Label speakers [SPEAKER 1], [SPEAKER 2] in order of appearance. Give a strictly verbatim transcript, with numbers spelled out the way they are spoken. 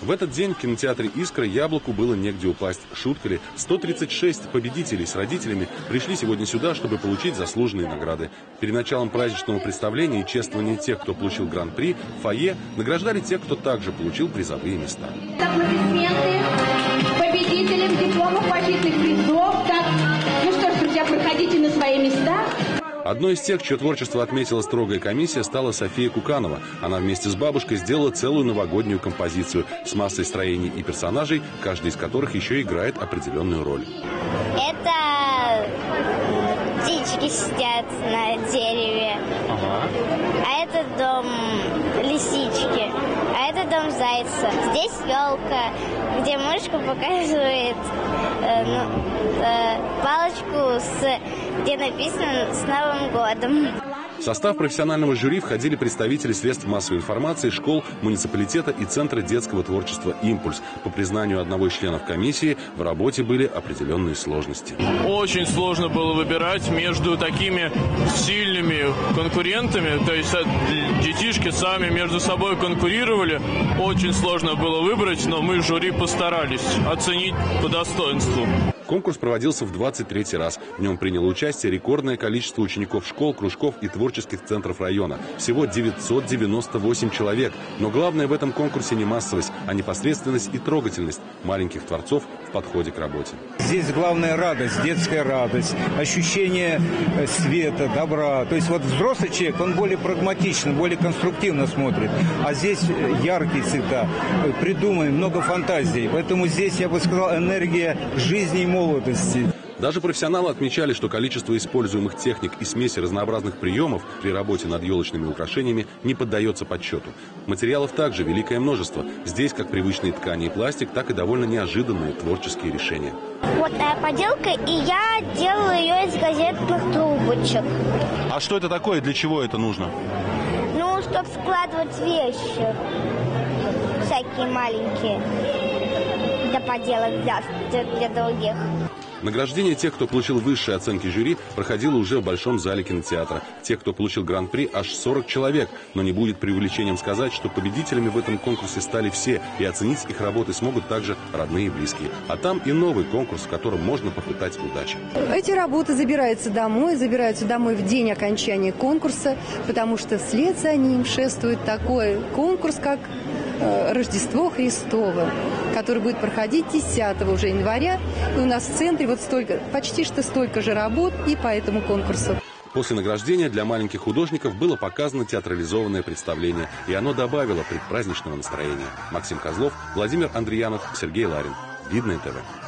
[SPEAKER 1] В этот день в кинотеатре «Искра» яблоку было негде упасть. Шутка ли? сто тридцать шесть победителей с родителями пришли сегодня сюда, чтобы получить заслуженные награды. Перед началом праздничного представления и чествования тех, кто получил гран-при, в фойе награждали тех, кто также получил призовые места.
[SPEAKER 2] Аплодисменты победителям дипломов почетных призов. Так, ну что ж, друзья, проходите на свои места.
[SPEAKER 1] Одной из тех, чье творчество отметила строгая комиссия, стала София Куканова. Она вместе с бабушкой сделала целую новогоднюю композицию с массой строений и персонажей, каждый из которых еще играет определенную роль.
[SPEAKER 3] Это птички сидят на дереве, ага. А это дом лисички, а это дом зайца. Здесь елка, где мышка показывает э, ну, э, палочку, с, где написано «С Новым годом».
[SPEAKER 1] В состав профессионального жюри входили представители средств массовой информации, школ, муниципалитета и Центра детского творчества «Импульс». По признанию одного из членов комиссии, в работе были определенные сложности.
[SPEAKER 4] Очень сложно было выбирать между такими сильными конкурентами. То есть детишки сами между собой конкурировали. Очень сложно было выбрать, но мы, жюри, постарались оценить по достоинству.
[SPEAKER 1] Конкурс проводился в двадцать третий раз. В нем приняло участие рекордное количество учеников школ, кружков и творческих центров района. Всего девятьсот девяносто восемь человек. Но главное в этом конкурсе не массовость, а непосредственность и трогательность маленьких творцов в подходе к работе.
[SPEAKER 5] Здесь главная радость, детская радость, ощущение света, добра. То есть вот взрослый человек, он более прагматично, более конструктивно смотрит. А здесь яркие цвета, придуманы, много фантазий. Поэтому здесь, я бы сказал, энергия жизни и молодости.
[SPEAKER 1] Даже профессионалы отмечали, что количество используемых техник и смеси разнообразных приемов при работе над елочными украшениями не поддается подсчету. Материалов также великое множество. Здесь как привычные ткани и пластик, так и довольно неожиданные творческие решения.
[SPEAKER 3] Вот э, поделка, и я делаю ее из газетных трубочек.
[SPEAKER 1] А что это такое? Для чего это нужно?
[SPEAKER 3] Ну, чтобы складывать вещи всякие маленькие для поделок, для, для других.
[SPEAKER 1] Награждение тех, кто получил высшие оценки жюри, проходило уже в Большом зале кинотеатра. Тех, кто получил гран-при, аж сорок человек. Но не будет преувеличением сказать, что победителями в этом конкурсе стали все, и оценить их работы смогут также родные и близкие. А там и новый конкурс, в котором можно попытать удачи.
[SPEAKER 6] Эти работы забираются домой, забираются домой в день окончания конкурса, потому что вслед за ним шествует такой конкурс, как Рождество Христово, который будет проходить десятого уже января. И у нас в центре вот столько, почти что столько же работ и по этому конкурсу.
[SPEAKER 1] После награждения для маленьких художников было показано театрализованное представление, и оно добавило предпраздничного настроения. Максим Козлов, Владимир Андреянов, Сергей Ларин. Видное ТВ.